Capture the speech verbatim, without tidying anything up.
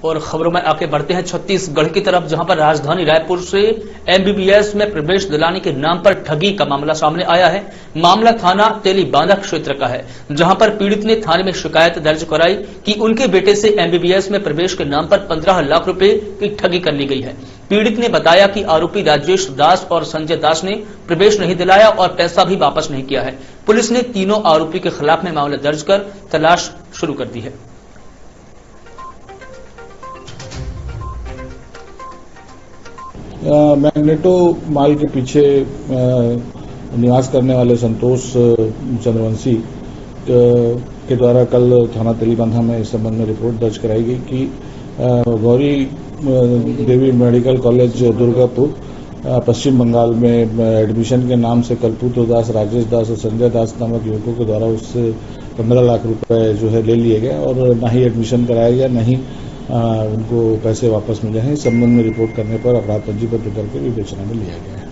और खबरों में आगे बढ़ते हैं छत्तीसगढ़ की तरफ, जहां पर राजधानी रायपुर से एमबीबीएस में प्रवेश दिलाने के नाम पर ठगी का मामला सामने आया है। मामला थाना तेलीबांधा क्षेत्र का है, जहां पर पीड़ित ने थाने में शिकायत दर्ज कराई कि उनके बेटे से एमबीबीएस में प्रवेश के नाम पर पंद्रह लाख रुपए की ठगी कर ली गई है। पीड़ित ने बताया कि आरोपी राजेश दास और संजय दास ने प्रवेश नहीं दिलाया और पैसा भी वापस नहीं किया है। पुलिस ने तीनों आरोपी के खिलाफ में मामला दर्ज कर तलाश शुरू कर दी है। मैग्नेटो माल के पीछे निवास करने वाले संतोष चंद्रवंशी के द्वारा कल थाना तेलीबांधा में इस संबंध में रिपोर्ट दर्ज कराई गई कि गौरी देवी मेडिकल कॉलेज दुर्गापुर पश्चिम बंगाल में एडमिशन के नाम से कलपुत्र दास, राजेश दास और संजय दास नामक युवकों के द्वारा उससे पंद्रह लाख रुपए जो है ले लिए गए और न ही एडमिशन कराया गया, न ही आ, उनको पैसे वापस मिले हैं। इस संबंध में रिपोर्ट करने पर अपराध पंजीबद्ध करके विवेचना में लिया गया है।